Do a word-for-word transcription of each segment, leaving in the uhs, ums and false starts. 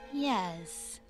Yes.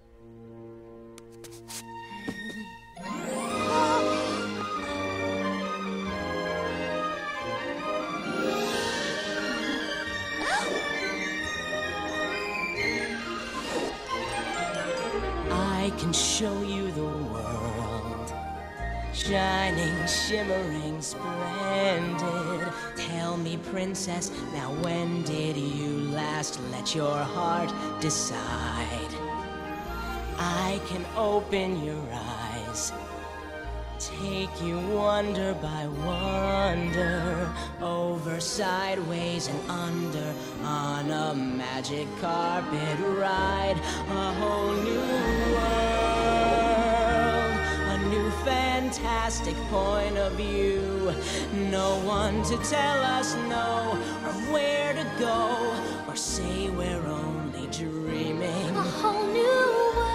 I can show you the world, shining, shimmering, splendid. Tell me, princess, now when did you last let your heart decide? I can open your eyes, take you wonder by wonder, over, sideways, and under, on a magic carpet ride. A whole new world, a new fantastic point of view. No one to tell us no, or where to go, or say we're only dreaming. A whole new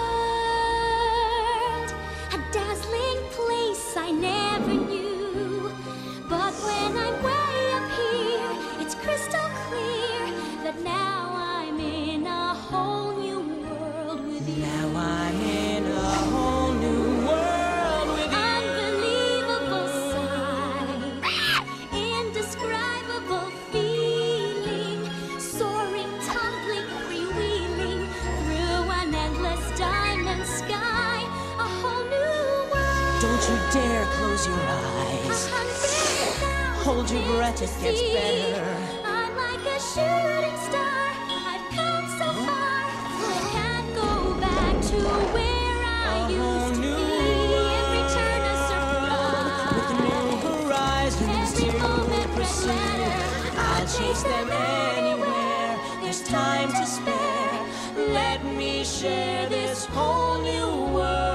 world, a dazzling place I never knew. But when I'm way up here, it's crystal clear that now I'm in a whole new world with you. Now I'm in a whole new world with you. Unbelievable sight, indescribable feeling, soaring, tumbling, freewheeling through an endless diamond sky. A whole new world. Don't you dare close your eyes. Hold your breath, it gets better. I'm like a shooting star. I've come so far. I can't go back to where I A whole used to new be. Every turn a With surprise. new horizons Every to moment pursue. red letter. I'll chase them anywhere. There's time to spare. Let me share this whole new world.